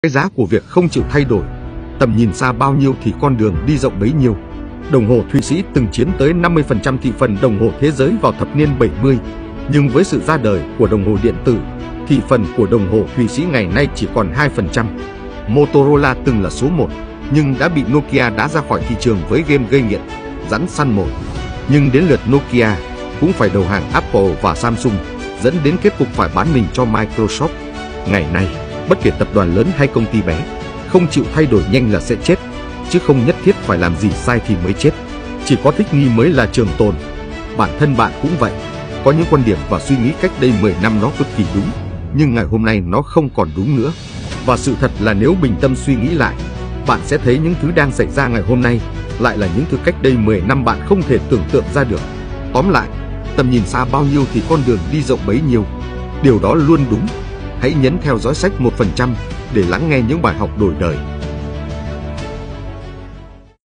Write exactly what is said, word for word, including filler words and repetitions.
Cái giá của việc không chịu thay đổi, tầm nhìn xa bao nhiêu thì con đường đi rộng bấy nhiêu. Đồng hồ Thụy Sĩ từng chiếm tới năm mươi phần trăm thị phần đồng hồ thế giới vào thập niên bảy mươi, nhưng với sự ra đời của đồng hồ điện tử, thị phần của đồng hồ Thụy Sĩ ngày nay chỉ còn hai phần trăm. Motorola từng là số một, nhưng đã bị Nokia đá ra khỏi thị trường với game gây nghiện, rắn săn mồi. Nhưng đến lượt Nokia cũng phải đầu hàng Apple và Samsung, dẫn đến kết cục phải bán mình cho Microsoft. Ngày nay, bất kể tập đoàn lớn hay công ty bé, không chịu thay đổi nhanh là sẽ chết, chứ không nhất thiết phải làm gì sai thì mới chết. Chỉ có thích nghi mới là trường tồn. Bản thân bạn cũng vậy, có những quan điểm và suy nghĩ cách đây mười năm nó cực kỳ đúng, nhưng ngày hôm nay nó không còn đúng nữa. Và sự thật là nếu bình tâm suy nghĩ lại, bạn sẽ thấy những thứ đang xảy ra ngày hôm nay lại là những thứ cách đây mười năm bạn không thể tưởng tượng ra được. Tóm lại, tầm nhìn xa bao nhiêu thì con đường đi rộng bấy nhiêu. Điều đó luôn đúng. Hãy nhấn theo dõi sách một phần trăm để lắng nghe những bài học đổi đời.